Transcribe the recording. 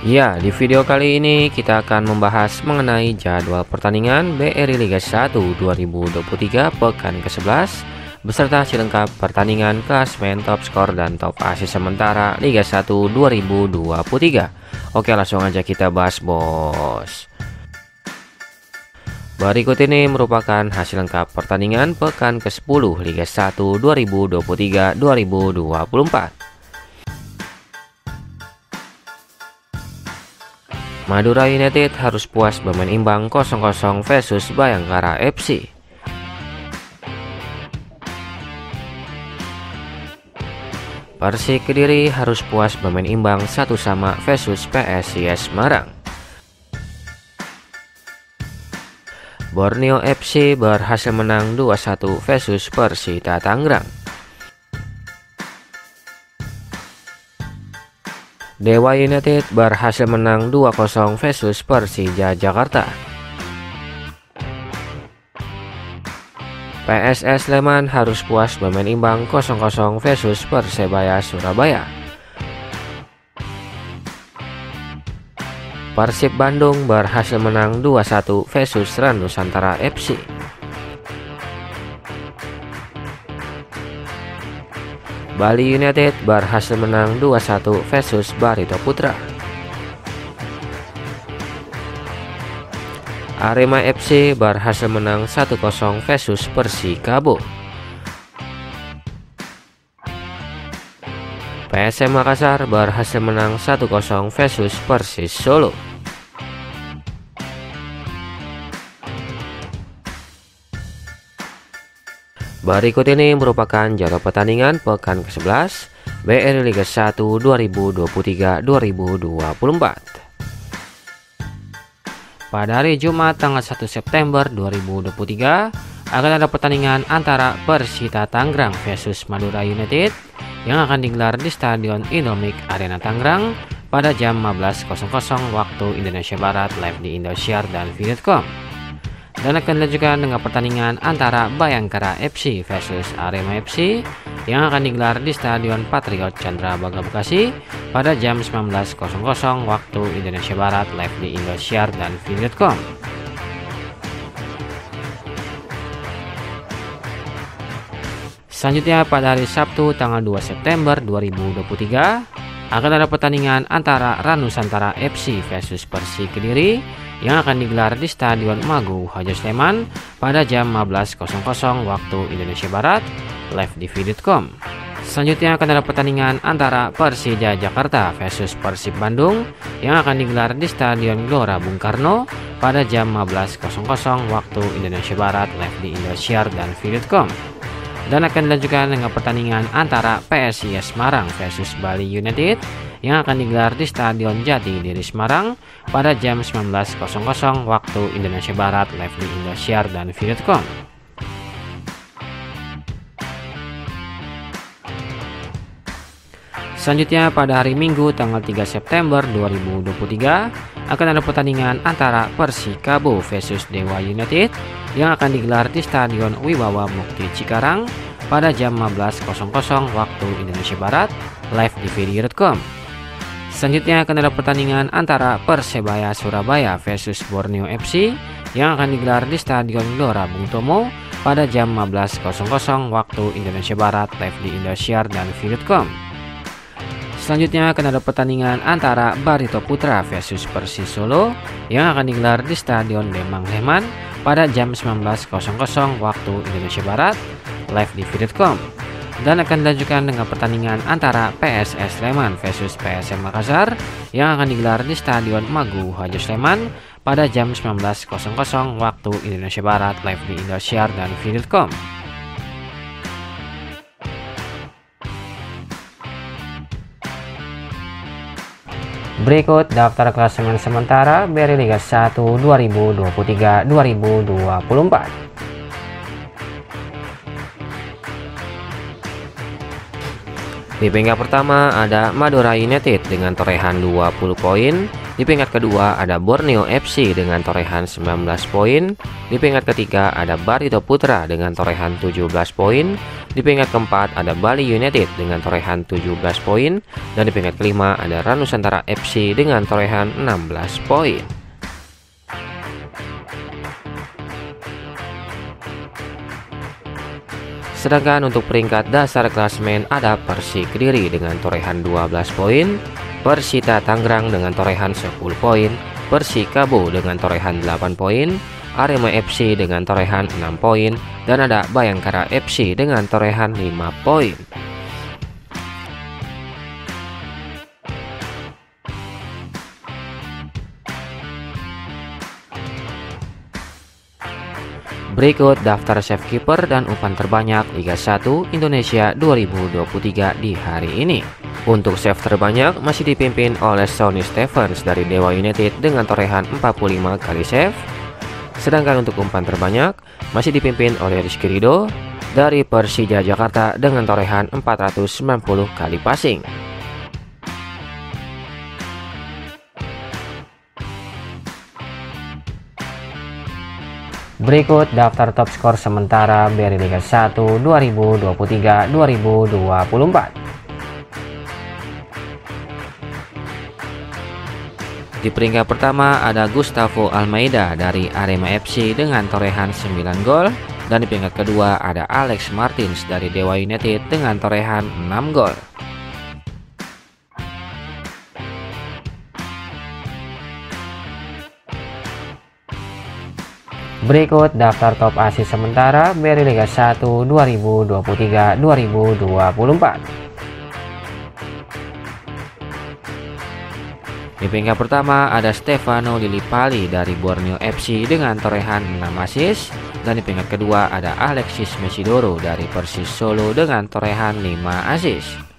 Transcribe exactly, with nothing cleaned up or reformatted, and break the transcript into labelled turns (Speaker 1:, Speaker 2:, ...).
Speaker 1: Ya, di video kali ini kita akan membahas mengenai jadwal pertandingan B R I Liga satu dua ribu dua puluh tiga pekan ke sebelas beserta selengkap pertandingan klasemen top skor dan top asis sementara Liga satu dua ribu dua puluh tiga. Oke, langsung aja kita bahas, bos. Berikut ini merupakan hasil lengkap pertandingan pekan ke sepuluh Liga satu dua ribu dua puluh tiga dua ribu dua puluh empat. Madura United harus puas bermain imbang kosong kosong versus Bayangkara F C. Persik Kediri harus puas bermain imbang satu sama versus P S I S Semarang. Borneo F C berhasil menang dua satu versus Persita Tangerang. Dewa United berhasil menang dua kosong versus Persija Jakarta. P S S Sleman harus puas bermain imbang kosong kosong versus Persebaya Surabaya. Persib Bandung berhasil menang dua satu versus Rans Nusantara F C. Bali United berhasil menang dua satu versus Barito Putra. Arema F C berhasil menang satu kosong versus Persikabo. P S M Makassar berhasil menang satu kosong versus Persis Solo. Berikut ini merupakan jadwal pertandingan pekan ke sebelas B R I Liga satu dua ribu dua puluh tiga dua ribu dua puluh empat. Pada hari Jumat tanggal satu September dua ribu dua puluh tiga akan ada pertandingan antara Persita Tangerang versus Madura United yang akan digelar di Stadion Indomik Arena Tangerang pada jam lima belas waktu Indonesia Barat, live di Indosiar dan video titik com. Dan akan dilanjutkan dengan pertandingan antara Bayangkara F C versus Arema F C yang akan digelar di Stadion Patriot Candrabaga Bekasi pada jam sembilan belas waktu Indonesia Barat, live di Indosiar dan video titik com. Selanjutnya pada hari Sabtu tanggal dua September dua ribu dua puluh tiga akan ada pertandingan antara Rans Nusantara F C versus Persik Kediri yang akan digelar di Stadion Magu Hajo Sleman pada jam lima belas waktu Indonesia Barat, live di video titik com. Selanjutnya akan ada pertandingan antara Persija Jakarta versus Persib Bandung yang akan digelar di Stadion Gelora Bung Karno pada jam lima belas waktu Indonesia Barat, live di Indosiar dan video titik com. Dan akan dilanjutkan dengan pertandingan antara P S I S Semarang versus Bali United yang akan digelar di Stadion Jati Diri Semarang pada jam sembilan belas waktu Indonesia Barat, live di Indosiar dan video titik com. Selanjutnya pada hari Minggu tanggal tiga September dua ribu dua puluh tiga akan ada pertandingan antara Persikabo versus Dewa United yang akan digelar di Stadion Wibawa Mukti Cikarang pada jam lima belas waktu Indonesia Barat, live di video titik com. Selanjutnya akan ada pertandingan antara Persebaya Surabaya versus Borneo F C yang akan digelar di Stadion Gelora Bung Tomo pada jam lima belas waktu Indonesia Barat, live di Indosiar dan video titik com. Selanjutnya akan ada pertandingan antara Barito Putra versus Persis Solo yang akan digelar di Stadion Demang Leman pada jam sembilan belas waktu Indonesia Barat, live di video titik com. Dan akan dilanjutkan dengan pertandingan antara P S S Sleman versus P S M Makassar yang akan digelar di Stadion Magu Hajo Sleman pada jam sembilan belas waktu Indonesia Barat, live di Indosiar dan video titik com. Berikut daftar klasemen sementara B R I Liga satu dua ribu dua puluh tiga dua ribu dua puluh empat. Di peringkat pertama ada Madura United dengan torehan dua puluh poin. Di peringkat kedua ada Borneo F C dengan torehan sembilan belas poin. Di peringkat ketiga ada Barito Putra dengan torehan tujuh belas poin. Di peringkat keempat ada Bali United dengan torehan tujuh belas poin. Dan di peringkat kelima ada Ranusantara F C dengan torehan enam belas poin. Sedangkan untuk peringkat dasar klasemen ada Persik Kediri dengan torehan dua belas poin, Persita Tangerang dengan torehan sepuluh poin, Persikabo dengan torehan delapan poin, Arema F C dengan torehan enam poin, dan ada Bayangkara F C dengan torehan lima poin. Berikut daftar save keeper dan umpan terbanyak Liga satu Indonesia dua ribu dua puluh tiga di hari ini. Untuk save terbanyak masih dipimpin oleh Sonny Stephens dari Dewa United dengan torehan empat puluh lima kali save. Sedangkan untuk umpan terbanyak masih dipimpin oleh Rizky Ridho dari Persija Jakarta dengan torehan empat ratus sembilan puluh kali passing. Berikut daftar top skor sementara dari Liga satu dua ribu dua puluh tiga dua ribu dua puluh empat. Di peringkat pertama ada Gustavo Almeida dari Arema F C dengan torehan sembilan gol. Dan di peringkat kedua ada Alex Martins dari Dewa United dengan torehan enam gol. Berikut daftar top assist sementara dari Liga satu dua ribu dua puluh tiga dua ribu dua puluh empat. Di peringkat pertama ada Stefano Lillipali dari Borneo F C dengan torehan enam assist. Dan di peringkat kedua ada Alexis Mesidoro dari Persis Solo dengan torehan lima assist.